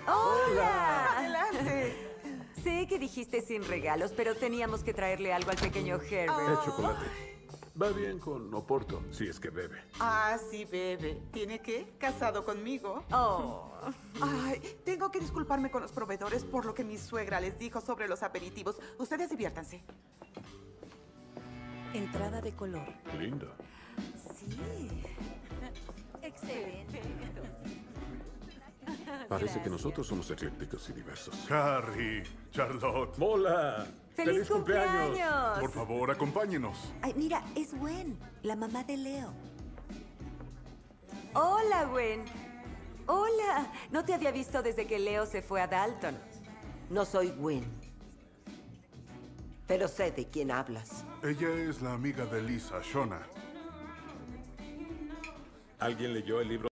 ¡Hola! ¡Adelante! Sé que dijiste sin regalos, pero teníamos que traerle algo al pequeño Herbert. Es chocolate. Va bien con Oporto, si es que bebe. Ah, sí, bebe. ¿Tiene qué? ¿Casado conmigo? Oh. Ay, tengo que disculparme con los proveedores por lo que mi suegra les dijo sobre los aperitivos. Ustedes diviértanse. Entrada de color. Linda. Sí. Excelente. Parece que nosotros somos eclécticos y diversos. Carrie, Charlotte, ¡Mola! ¡Feliz cumpleaños! por favor, acompáñenos. Ay, mira, es Gwen, la mamá de Leo. Hola, Gwen. Hola. No te había visto desde que Leo se fue a Dalton. No soy Gwen. Pero sé de quién hablas. Ella es la amiga de Lisa, Shona. ¿Alguien leyó el libro?